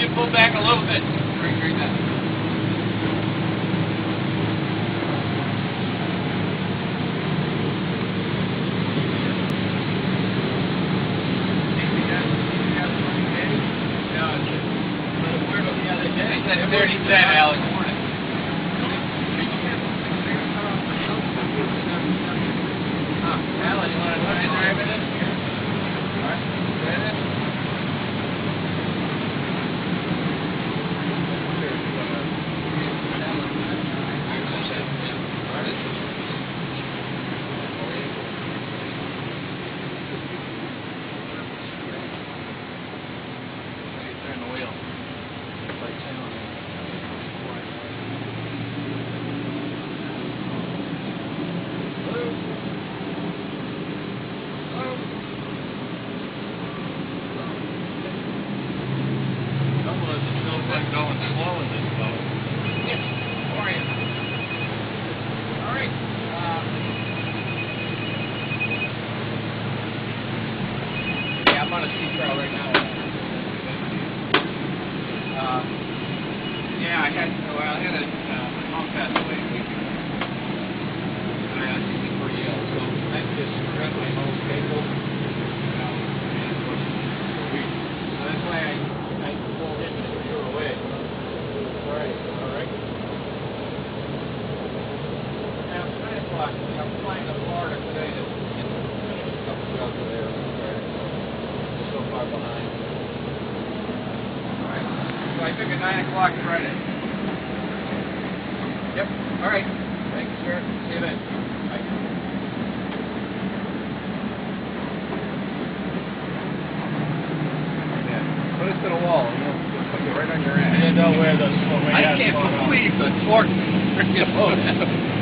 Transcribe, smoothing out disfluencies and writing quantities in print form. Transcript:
you pull back a little bit? Bring that. That's 30 cents, Alex. Alex, you want to drive it in? All right, drive it. Turn the wheel. Like going slow in this boat. Yes. How are you? All right. Yeah, I'm on a sea trail right now. Yeah, I had a mom passed away a week ago. I had to pretty ill, so I just got my whole table. So that's why I pulled in and threw away. All right. Now it's 9 o'clock. I'm flying to Florida today to finish a couple jobs there. We're so far behind. All right. So I took a 9 o'clock Friday. Yep. All right. Thanks, sir. See you then. Bye. Put it to the wall. Put it right on your end. I didn't know where the I can't believe the torque.